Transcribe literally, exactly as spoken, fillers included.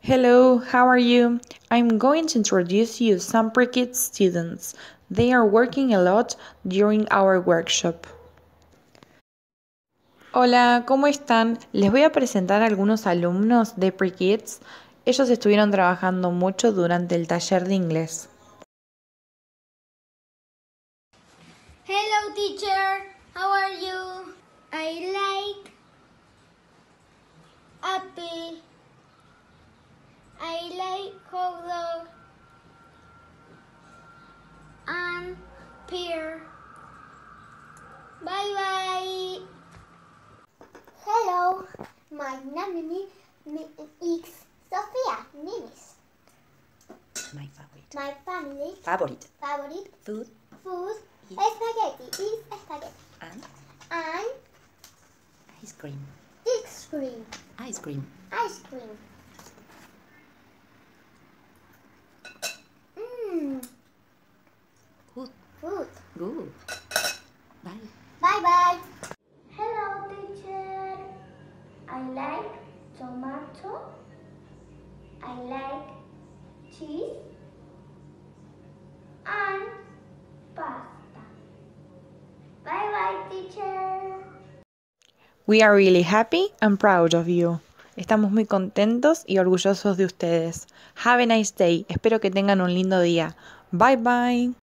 Hello, how are you? I'm going to introduce you some pre-kids students. They are working a lot during our workshop. Hola, ¿cómo están? Les voy a presentar a algunos alumnos de pre-kids. Ellos estuvieron trabajando mucho durante el taller de inglés. Hello teacher, how are you? I like apple. I like hot dog and pear. Bye bye. Hello, my name is Sofia Nimis. My favorite. My family Favorite. favorite Food. food Is- spaghetti is spaghetti And and ice cream. ice cream. Ice cream. Ice cream. Mmm, Good. food. Good. Bye. Bye bye. Hello teacher, I like tomato. I like cheese and pasta. Bye bye teacher. We are really happy and proud of you. Estamos muy contentos y orgullosos de ustedes. Have a nice day. Espero que tengan un lindo día. Bye bye.